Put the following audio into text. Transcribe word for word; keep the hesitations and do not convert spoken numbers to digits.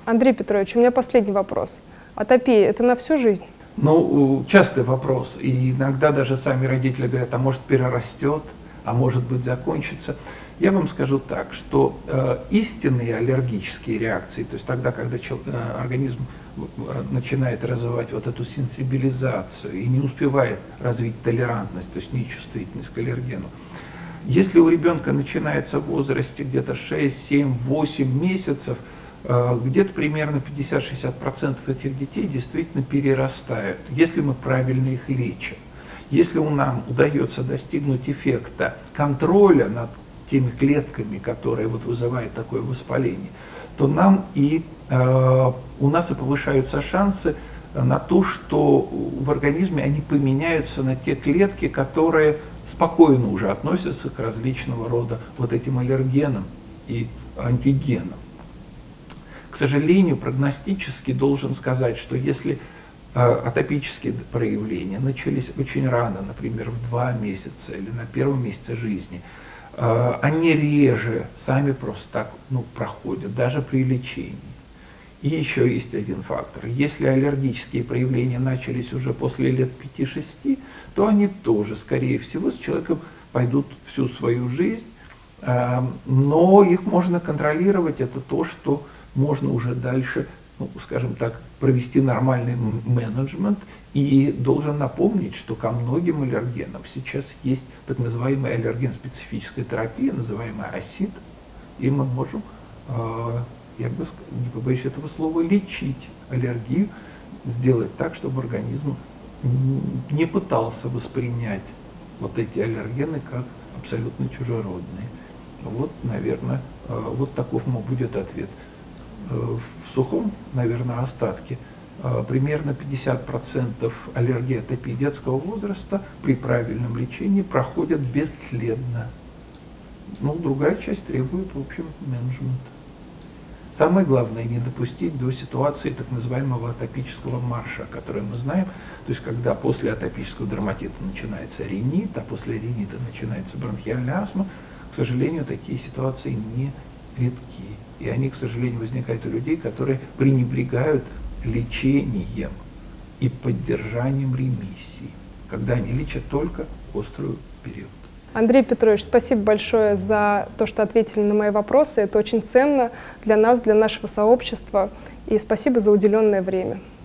Андрей Петрович, у меня последний вопрос. Атопия – это на всю жизнь? Ну, частый вопрос. И иногда даже сами родители говорят, а может перерастет, а может быть закончится. Я вам скажу так, что э, истинные аллергические реакции, то есть тогда, когда чел, э, организм э, начинает развивать вот эту сенсибилизацию и не успевает развить толерантность, то есть нечувствительность к аллергену, если у ребенка начинается в возрасте где-то шесть, семь, восемь месяцев, э, где-то примерно пятьдесят-шестьдесят процентов этих детей действительно перерастают, если мы правильно их лечим. Если у нам удается достигнуть эффекта контроля над теми клетками, которые вот вызывают такое воспаление, то нам и э, у нас и повышаются шансы на то, что в организме они поменяются на те клетки, которые спокойно уже относятся к различного рода вот этим аллергенам и антигенам. К сожалению, прогностически должен сказать, что если э, атопические проявления начались очень рано, например, в два месяца или на первом месяце жизни, они реже сами просто так ну, проходят, даже при лечении. И еще есть один фактор. Если аллергические проявления начались уже после лет пяти-шести, то они тоже, скорее всего, с человеком пойдут всю свою жизнь. Но их можно контролировать. Это то, что можно уже дальше, ну, скажем так, провести нормальный менеджмент. И должен напомнить, что ко многим аллергенам сейчас есть так называемая аллерген-специфическая терапия, называемая АСИД, и мы можем, я бы не побоюсь этого слова, лечить аллергию, сделать так, чтобы организм не пытался воспринять вот эти аллергены как абсолютно чужеродные. Вот, наверное, вот таков будет ответ. В сухом, наверное, остатке примерно пятьдесят процентов аллергии атопии детского возраста при правильном лечении проходят бесследно. Ну, другая часть требует, в общем, менеджмента. Самое главное, не допустить до ситуации так называемого атопического марша, который мы знаем, то есть когда после атопического дерматита начинается ринит, а после ринита начинается бронхиальная астма, к сожалению, такие ситуации не редки. И они, к сожалению, возникают у людей, которые пренебрегают лечением и поддержанием ремиссии, когда они лечат только острый период. Андрей Петрович, спасибо большое за то, что ответили на мои вопросы. Это очень ценно для нас, для нашего сообщества. И спасибо за уделенное время.